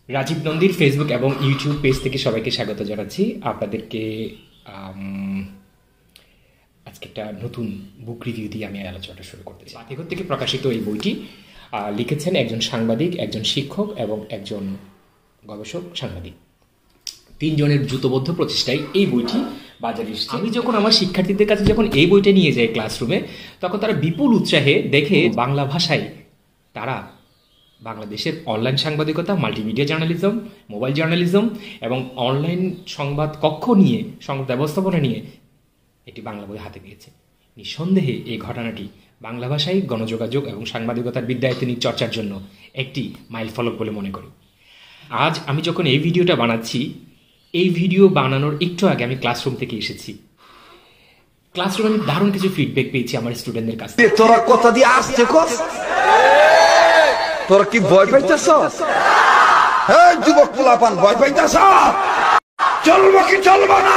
রাজীব নন্দীর ফেসবুক এবং YouTube page থেকে সবাইকে স্বাগত জানাচ্ছি। আপনাদেরকে আজকে একটা নতুন বুক রিভিউ দিয়ে আমি আলোচনাটা শুরু করতে চাই। বাতিঘর থেকে প্রকাশিত এই বইটি লিখেছেন একজন সাংবাদিক, একজন শিক্ষক এবং একজন গবেষক সাংবাদিক। তিনজনের যুথবদ্ধ প্রচেষ্টায় এই বইটি বাজারে এসেছে। আমি যখন আমার শিক্ষার্থীদের কাছে যখন এই বইটা নিয়ে যাই ক্লাসরুমে, তখন তারা বিপুল উৎসাহে দেখে বাংলা ভাষায় তারা বাংলাদেশের অনলাইন সাংবাদিকতা, মাল্টিমিডিয়া জার্নালিজম, মোবাইল জার্নালিজম এবং অনলাইন সংবাদ কক্ষ নিয়ে, সংবাদ ব্যবস্থাপনা নিয়ে একটি বাংলা বই হাতে পেয়েছে। নিঃসন্দেহে এই ঘটনাটি বাংলা ভাষায় গণযোগাযোগ এবং সাংবাদিকতার বিদ্যায়তনিক চর্চার জন্য একটি মাইলফলক বলে মনে করি। আজ আমি যখন এই ভিডিওটা বানাচ্ছি, এই ভিডিও বানানোর একটু আগে আমি ক্লাসরুম থেকে এসেছি। ক্লাসরুমে আমি দারুণ কিছু ফিডব্যাক পেয়েছি আমার স্টুডেন্টদের কাছ থেকে। তোরা কথা দিয়ে আসছে তোরা কি ভয় পাইতেছ? এই যুবক পোলাপান ভয় পাইতেছ? চলবো কি চলবো না?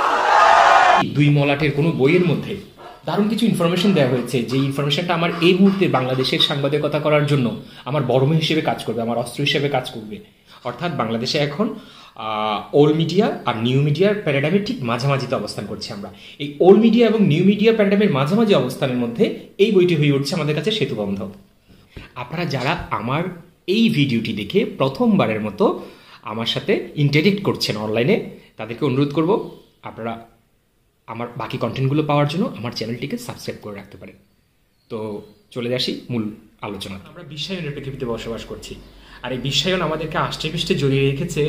দুই মলাটের কোনো বইয়ের মধ্যে দারুণ কিছু ইনফরমেশন দেওয়া হয়েছে, যে ইনফরমেশনটা আমার এই মুহূর্তে বাংলাদেশের সাংবাদিকতা করার জন্য আমার বরম হিসেবে কাজ করবে, আমার অস্ত্র হিসেবে কাজ করবে। অর্থাৎ বাংলাদেশে এখন ওল্ড মিডিয়া আর নিউ মিডিয়ার প্যারাডাইমের ঠিক মাঝামাঝিতে অবস্থান করছি আমরা। এই ওল্ড মিডিয়া এবং নিউ মিডিয়া প্যারাডাইমের মাঝামাঝি অবস্থানের মধ্যে এই বইটি হয়ে উঠছে আমাদের কাছে সেতুবন্ধ। আপনারা যারা আমার এই ভিডিওটি দেখে প্রথমবারের মতো আমার সাথে ইন্টারেক্ট করছেন অনলাইনে, তাদেরকে অনুরোধ করব আপনারা আমার বাকি কন্টেন্টগুলো পাওয়ার জন্য আমার চ্যানেলটিকে সাবস্ক্রাইব করে রাখতে পারেন। তো চলে আসি মূল আলোচনা। আমরা বিশ্বায়নের পৃথিবীতে বসবাস করছি, আর এই বিশ্বায়ন আমাদেরকে আষ্টে পৃষ্ঠে জড়িয়ে রেখেছে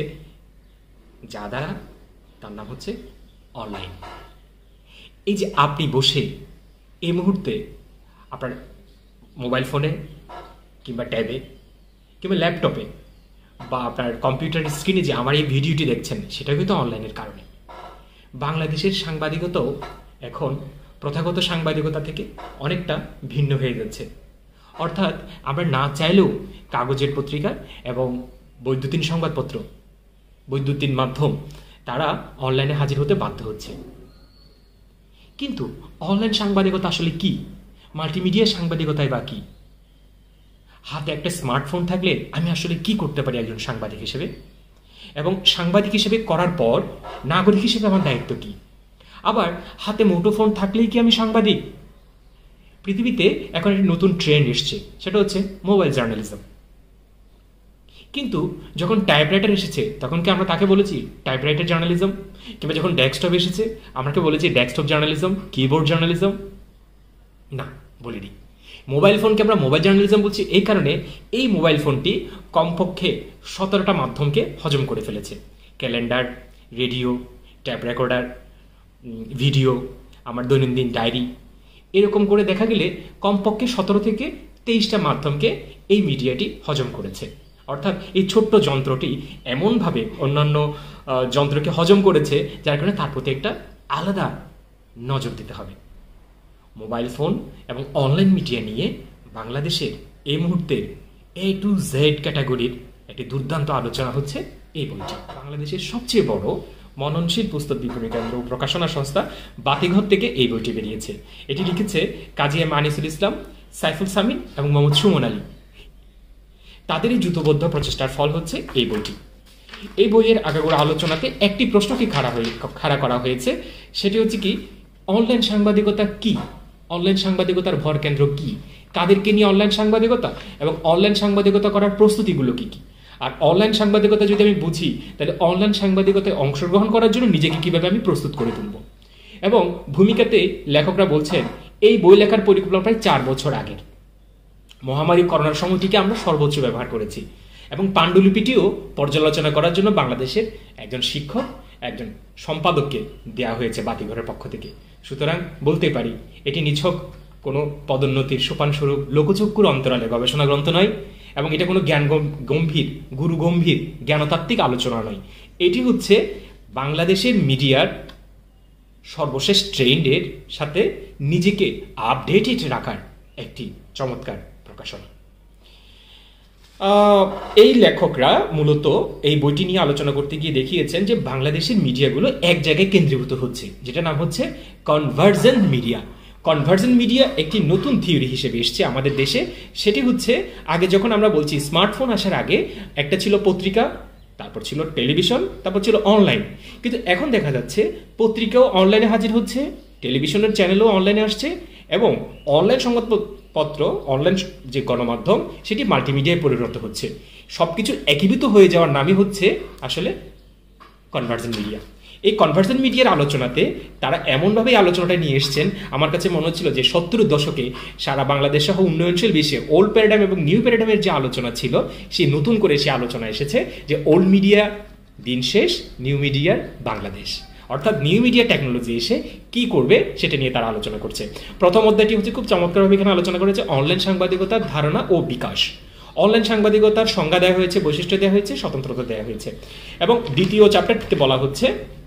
যা দ্বারা, তার নাম হচ্ছে অনলাইন। এই যে আপনি বসে এই মুহূর্তে আপনার মোবাইল ফোনে কিংবা ট্যাবে কিংবা ল্যাপটপে বা আপনার কম্পিউটার স্ক্রিনে যে আমার এই ভিডিওটি দেখছেন, সেটা কিন্তু অনলাইনের কারণে। বাংলাদেশের সাংবাদিকতাও এখন প্রথাগত সাংবাদিকতা থেকে অনেকটা ভিন্ন হয়ে যাচ্ছে। অর্থাৎ আমরা না চাইলেও কাগজের পত্রিকা এবং বৈদ্যুতিন সংবাদপত্র, বৈদ্যুতিন মাধ্যম, তারা অনলাইনে হাজির হতে বাধ্য হচ্ছে। কিন্তু অনলাইন সাংবাদিকতা আসলে কি? মাল্টিমিডিয়া সাংবাদিকতায় বা কি? হাতে একটা স্মার্টফোন থাকলে আমি আসলে কি করতে পারি একজন সাংবাদিক হিসেবে? এবং সাংবাদিক হিসেবে করার পর নাগরিক হিসেবে আমার দায়িত্ব কি? আবার হাতে মুঠোফোন থাকলেই কি আমি সাংবাদিক? পৃথিবীতে এখন একটি নতুন ট্রেন্ড এসছে, সেটা হচ্ছে মোবাইল জার্নালিজম। কিন্তু যখন টাইপরাইটার এসেছে, তখন কি আমরা তাকে বলেছি টাইপরাইটার জার্নালিজম? কিংবা যখন ডেস্কটপ এসেছে, আমরা কি বলেছি ডেস্কটপ জার্নালিজম, কিবোর্ড জার্নালিজম? না, বলিনি। মোবাইল ফোনকে আমরা মোবাইল জার্নালিজম বলছি এই কারণে, এই মোবাইল ফোনটি কমপক্ষে 17টা মাধ্যমকে হজম করে ফেলেছে। Calendar, radio, tape recorder, video, আমার দৈনন্দিন ডায়েরি, এরকম করে দেখা গেলে কমপক্ষে 17 থেকে 23টা মাধ্যমকে এই মিডিয়াটি হজম করেছে। অর্থাৎ এই ছোট্ট যন্ত্রটি এমনভাবে অন্যান্য যন্ত্রকে হজম করেছে, যার কারণে তার প্রতি একটা আলাদা নজর দিতে হবে। মোবাইল ফোন এবং অনলাইন মিডিয়া নিয়ে বাংলাদেশের এই মুহূর্তের A to Z ক্যাটাগরির একটি দুর্দান্ত আলোচনা হচ্ছে এই বইটি। বাংলাদেশের সবচেয়ে বড় মননশীল পুস্তক বিপণী কেন্দ্র ও প্রকাশনা সংস্থা বাতিঘর থেকে এই বইটি বেরিয়েছে। এটি লিখেছে কাজী এম আনিসুল ইসলাম, সাইফুল সামিন এবং মোহাম্মদ সুমন আলী। তাদের এই যুথবদ্ধ প্রচেষ্টার ফল হচ্ছে এই বইটি। এই বইয়ের আগাগোড়া আলোচনাতে একটি প্রশ্নকে খাড়া করা হয়েছে, সেটি হচ্ছে কি, অনলাইন সাংবাদিকতা কি? অনলাইন সাংবাদিকতার ভর কেন্দ্র কি? কাদেরকে নিয়ে অনলাইন সাংবাদিকতা, এবং অনলাইন সাংবাদিকতা করার প্রস্তুতিগুলো কি কি? আর অনলাইন সাংবাদিকতা যদি আমি বুঝি, তাহলে অনলাইন সাংবাদিকতায় অংশগ্রহণ করার জন্য নিজেকে কিভাবে আমি প্রস্তুত করে তুলব। এবং ভূমিকাতে লেখকরা বলছেন এই বই লেখার পরিকল্পনা প্রায় 4 বছর আগের। মহামারী করোনার সময়টিকে আমরা সর্বোচ্চ ব্যবহার করেছি, এবং পাণ্ডুলিপিটিও পর্যালোচনা করার জন্য বাংলাদেশের একজন শিক্ষক, একজন সম্পাদককে দেওয়া হয়েছে বাতিঘরের পক্ষ থেকে। সুতরাং বলতে পারি এটি নিছক কোনো পদোন্নতির সোপানস্বরূপ লোকচক্ষুর অন্তরালে গবেষণা গ্রন্থ নয়, এবং এটা কোনো গুরু গম্ভীর জ্ঞানতাত্ত্বিক আলোচনা নয়। এটি হচ্ছে বাংলাদেশের মিডিয়ার সর্বশেষ ট্রেন্ডের সাথে নিজেকে আপডেটেড রাখার একটি চমৎকার প্রকাশনা। এই লেখকরা মূলত এই বইটি নিয়ে আলোচনা করতে গিয়ে দেখিয়েছেন যে বাংলাদেশের মিডিয়াগুলো এক জায়গায় কেন্দ্রীভূত হচ্ছে, যেটা নাম হচ্ছে কনভার্জেন্ট মিডিয়া। কনভার্জেন্ট মিডিয়া একটি নতুন থিওরি হিসেবে এসছে আমাদের দেশে। সেটি হচ্ছে, আগে যখন আমরা বলছি স্মার্টফোন আসার আগে একটা ছিল পত্রিকা, তারপর ছিল টেলিভিশন, তারপর ছিল অনলাইন। কিন্তু এখন দেখা যাচ্ছে পত্রিকাও অনলাইনে হাজির হচ্ছে, টেলিভিশনের চ্যানেলও অনলাইনে আসছে, এবং অনলাইন সংবাদপত্র, অনলাইন যে গণমাধ্যম সেটি মাল্টিমিডিয়ায় পরিণত হচ্ছে। সব কিছু একীভূত হয়ে যাওয়ার নামই হচ্ছে আসলে কনভার্জেন্ট মিডিয়া। এই কনভার্জেন্ট মিডিয়ার আলোচনাতে তারা এমনভাবেই আলোচনাটা নিয়ে এসছেন, আমার কাছে মনে হচ্ছিল যে 70-এর দশকে সারা বাংলাদেশ সহ উন্নয়নশীল বিশ্বে ওল্ড প্যারাডাইম এবং নিউ প্যারাডাইমের যে আলোচনা ছিল, সেই নতুন করে সে আলোচনা এসেছে যে ওল্ড মিডিয়া দিন শেষ, নিউ মিডিয়ার বাংলাদেশ। অর্থাৎ নিউ মিডিয়া টেকনোলজি এসে কি করবে সেটা নিয়ে তারা আলোচনা করছে। প্রথম অধ্যায়টি হচ্ছে খুব চমৎকারভাবে এখানে আলোচনা করেছে অনলাইন সাংবাদিকতার ধারণা ও বিকাশ। অনলাইন সাংবাদিকতার সংজ্ঞা দেওয়া হয়েছে, বৈশিষ্ট্য দেওয়া হয়েছে, স্বতন্ত্রতা দেওয়া হয়েছে। এবং দ্বিতীয় চ্যাপ্টারটিতে বলা হচ্ছে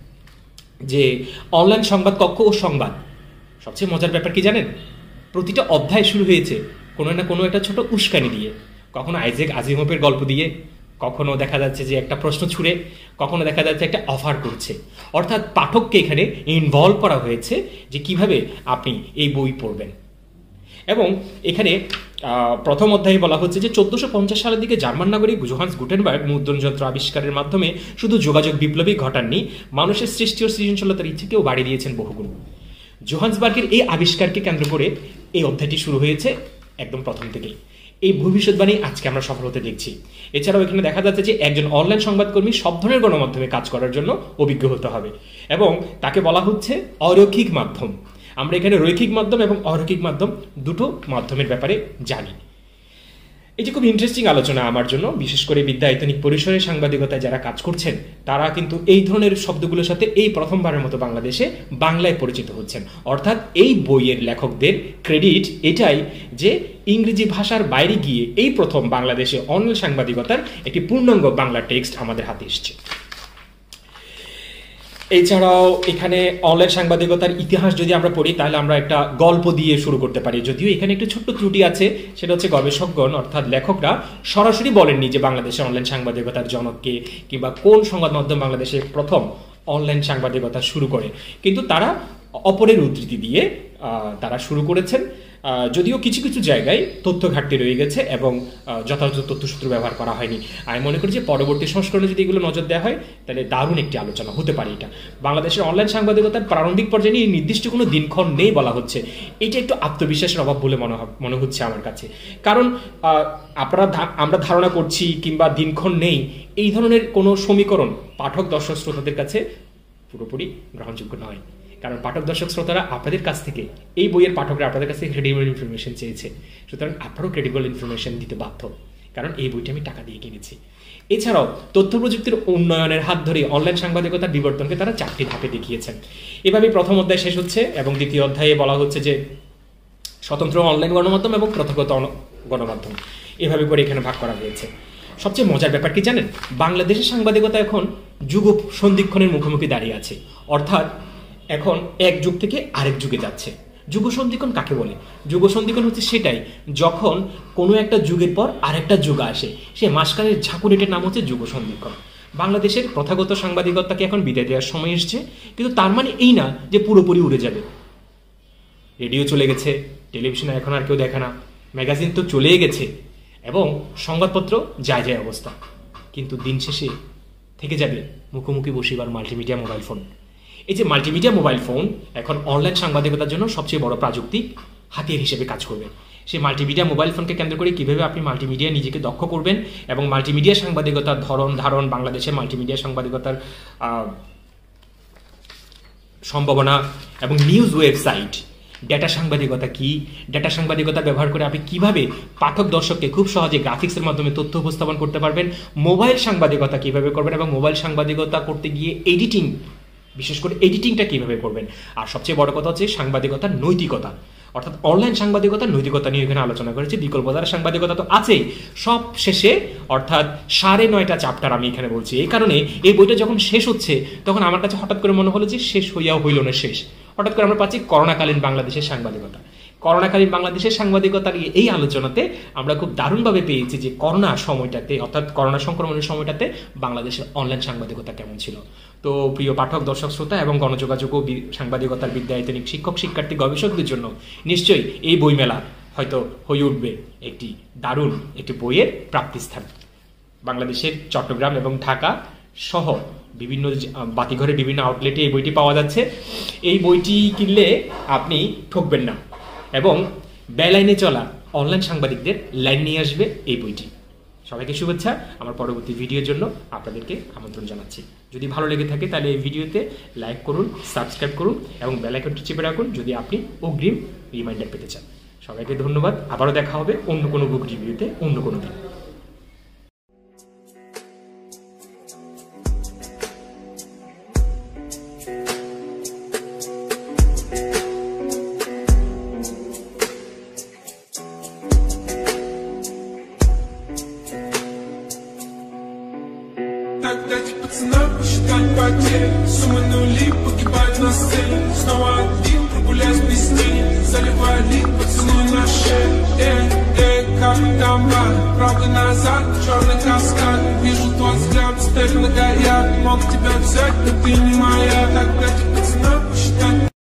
যে অনলাইন সংবাদ কক্ষ ও সংবাদ। সবচেয়ে মজার ব্যাপার কি জানেন? প্রতিটা অধ্যায় শুরু হয়েছে কোনো না কোনো একটা ছোট উস্কানি দিয়ে, কখনো আইজেক আজিমোভের গল্প দিয়ে, কখনো দেখা যাচ্ছে যে একটা প্রশ্ন ছুড়ে, কখনো দেখা যাচ্ছে একটা অফার করছে। অর্থাৎ পাঠককে এখানে ইনভলভ করা হয়েছে যে কিভাবে আপনি এই বই পড়বেন। এবং এখানে প্রথম অধ্যায়ে বলা হচ্ছে যে 1450 সালের দিকে জার্মান নাগরিক জোহান্স গুটেনবার্গ মুদ্রণযন্ত্র আবিষ্কারের মাধ্যমে শুধু যোগাযোগ বিপ্লবী ঘটাননি, মানুষের সৃষ্টি ও সৃজনশীলতার ইচ্ছেকেও বাড়িয়ে দিয়েছেন বহুগুণ। জোহান্সবার্গের এই আবিষ্কারকে কেন্দ্র করে এই অধ্যায়টি শুরু হয়েছে একদম প্রথম থেকেই। এই ভবিষ্যৎবাণী আজকে আমরা সফল হতে দেখছি। এছাড়াও এখানে দেখা যাচ্ছে যে একজন অনলাইন সংবাদকর্মী সব ধরনের গণমাধ্যমে কাজ করার জন্য অভিজ্ঞ হতে হবে, এবং তাকে বলা হচ্ছে অরৈখিক মাধ্যম। আমরা এখানে রৈখিক মাধ্যম এবং অরৈখিক মাধ্যম দুটো মাধ্যমের ব্যাপারে জানি। এটি খুব ইন্টারেস্টিং আলোচনা আমার জন্য, বিশেষ করে বিদ্যায়তনিক পরিসরে সাংবাদিকতায় যারা কাজ করছেন তারা কিন্তু এই ধরনের শব্দগুলোর সাথে এই প্রথমবারের মতো বাংলাদেশে বাংলায় পরিচিত হচ্ছেন। অর্থাৎ এই বইয়ের লেখকদের ক্রেডিট এটাই যে ইংরেজি ভাষার বাইরে গিয়ে এই প্রথম বাংলাদেশে অনলাইন সাংবাদিকতার একটি পূর্ণাঙ্গ বাংলা টেক্সট আমাদের হাতে এসছে। এছাড়াও এখানে অনলাইন সাংবাদিকতার ইতিহাস যদি আমরা পড়ি তাহলে আমরা একটা গল্প দিয়ে শুরু করতে পারি, যদিও এখানে একটু ছোট্ট ত্রুটি আছে। সেটা হচ্ছে গবেষকগণ অর্থাৎ লেখকরা সরাসরি বলেননি যে বাংলাদেশের অনলাইন সাংবাদিকতার জনককে কিংবা কোন সংবাদ মাধ্যম বাংলাদেশে প্রথম অনলাইন সাংবাদিকতা শুরু করে, কিন্তু তারা অপরের উদ্ধৃতি দিয়ে তারা শুরু করেছেন। যদিও কিছু কিছু জায়গায় তথ্য ঘাটতি রয়ে গেছে এবং যথাযথ তথ্যসূত্র ব্যবহার করা হয়নি। আমি মনে করি যে পরবর্তী সংস্করণে যদি এগুলো নজর দেওয়া হয় তাহলে দারুণ একটি আলোচনা হতে পারে। এটা বাংলাদেশের অনলাইন সাংবাদিকতার প্রারম্ভিক পর্যায়ে নিয়ে নির্দিষ্ট কোনো দিনক্ষণ নেই বলা হচ্ছে। এটা একটু আত্মবিশ্বাসের অভাব বলে মনে হচ্ছে আমার কাছে, কারণ আমরা ধারণা করছি কিংবা দিনক্ষণ নেই এই ধরনের কোনো সমীকরণ পাঠক দর্শক শ্রোতাদের কাছে পুরোপুরি গ্রহণযোগ্য নয়। কারণ পাঠক দর্শক শ্রোতারা আপনাদের কাছ থেকে, এই বইয়ের পাঠকরা আপনাদের কাছ থেকে ক্রেডিবল ইনফরমেশন চেয়েছে, সুতরাং আপনারও ক্রেডিবল ইনফরমেশন দিতে বাধ্য, কারণ এই বইটি আমি টাকা দিয়ে কিনেছি। এছাড়াও তথ্য প্রযুক্তির উন্নয়নের হাত ধরে অনলাইন সাংবাদিকতার বিবর্তনকে তারা 4টি ধাপে দেখিয়েছেন। এভাবে প্রথম অধ্যায় শেষ হচ্ছে এবং দ্বিতীয় অধ্যায়ে বলা হচ্ছে যে স্বতন্ত্র অনলাইন গণমাধ্যম এবং প্রথাগত গণমাধ্যম, এভাবে করে এখানে ভাগ করা হয়েছে। সবচেয়ে মজার ব্যাপার কি জানেন? বাংলাদেশের সাংবাদিকতা এখন যুগ সন্ধিক্ষণের মুখোমুখি দাঁড়িয়ে আছে। অর্থাৎ এখন এক যুগ থেকে আরেক যুগে যাচ্ছে। যুগ সন্ধিক্ষণ কাকে বলে? যুগ সন্ধিক্ষণ হচ্ছে সেটাই যখন কোনো একটা যুগের পর আরেকটা যুগ আসে, সে মাঝখানের ঝাঁকুরেটের নাম হচ্ছে যুগ সন্ধিক্ষণ। বাংলাদেশের প্রথাগত সাংবাদিকতাকে এখন বিদায় দেওয়ার সময় এসছে, কিন্তু তার মানে এই না যে পুরোপুরি উড়ে যাবে। রেডিও চলে গেছে, টেলিভিশনে এখন আর কেউ দেখে না, ম্যাগাজিন তো চলেই গেছে এবং সংবাদপত্র যায় যায় অবস্থা, কিন্তু দিন শেষে থেকে যাবে মুখোমুখি বসিবার মাল্টিমিডিয়া মোবাইল ফোন। এই যে মাল্টিমিডিয়া মোবাইল ফোন এখন অনলাইন সাংবাদিকতার জন্য সবচেয়ে বড় প্রাযুক্তিক হাতিয়ার হিসেবে কাজ করবে। সেই মাল্টিমিডিয়া মোবাইল ফোনকে কেন্দ্র করে কীভাবে আপনি মাল্টিমিডিয়া নিজেকে দক্ষ করবেন এবং মাল্টিমিডিয়া সাংবাদিকতার ধারণ, বাংলাদেশের মাল্টিমিডিয়া সাংবাদিকতার সম্ভাবনা এবং নিউজ ওয়েবসাইট, ডেটা সাংবাদিকতা কি, ডেটা সাংবাদিকতা ব্যবহার করে আপনি কিভাবে পাঠক দর্শককে খুব সহজে গ্রাফিক্সের মাধ্যমে তথ্য উপস্থাপন করতে পারবেন, মোবাইল সাংবাদিকতা কিভাবে করবেন এবং মোবাইল সাংবাদিকতা করতে গিয়ে এডিটিং, বিশেষ করে এডিটিংটা কিভাবে করবেন, আর সবচেয়ে বড় কথা হচ্ছে সাংবাদিকতার নৈতিকতা, অর্থাৎ অনলাইন সাংবাদিকতার নৈতিকতা নিয়ে এখানে আলোচনা করেছি। বিকল্পধারা সাংবাদিকতা তো আছেই, সব শেষে অর্থাৎ 9.5টা চ্যাপ্টার আমি এখানে বলছি। এই কারণে এই বইটা যখন শেষ হচ্ছে তখন আমার কাছে হঠাৎ করে মনে হলো যে শেষ হইয়াও হইল না শেষ। হঠাৎ করে আমরা পাচ্ছি করোনাকালীন বাংলাদেশের সাংবাদিকতা। করোনাকালীন বাংলাদেশের সাংবাদিকতা নিয়ে এই আলোচনাতে আমরা খুব দারুণভাবে পেয়েছি যে করোনা সময়টাতে, অর্থাৎ করোনা সংক্রমণের সময়টাতে বাংলাদেশের অনলাইন সাংবাদিকতা কেমন ছিল। তো প্রিয় পাঠক, দর্শক, শ্রোতা এবং গণযোগাযোগ ও সাংবাদিকতার বিদ্যায়তনিক শিক্ষক, শিক্ষার্থী, গবেষকদের জন্য নিশ্চয়ই এই বইমেলা হয়তো হয়ে উঠবে একটি দারুণ একটি বইয়ের প্রাপ্তিস্থান। বাংলাদেশের চট্টগ্রাম এবং ঢাকা সহ বিভিন্ন বাতিঘরের বিভিন্ন আউটলেটে এই বইটি পাওয়া যাচ্ছে। এই বইটি কিনলে আপনি ঠকবেন না এবং বেলাইনে চলা অনলাইন সাংবাদিকদের লাইন নিয়ে আসবে এই বইটি। সবাইকে শুভেচ্ছা। আমার পরবর্তী ভিডিওর জন্য আপনাদেরকে আমন্ত্রণ জানাচ্ছি। যদি ভালো লেগে থাকে তাহলে এই ভিডিওতে লাইক করুন, সাবস্ক্রাইব করুন এবং বেল আইকনটি চেপে রাখুন যদি আপনি অগ্রিম রিমাইন্ডার পেতে চান। সবাইকে ধন্যবাদ। আবারও দেখা হবে অন্য কোনো বুক রিভিউতে অন্য কোনো দিন। Так дайте пацанам посчитать потери. Суммы нули погибают на сцене. Снова один прогуляюсь в песне. Заливаю лик, поцелуй на шею. Как там бар, правда назад, черный каскад. Вижу твой взгляд, степь на горят. Мог тебя взять, но ты не моя. Так дайте пацанам посчитать.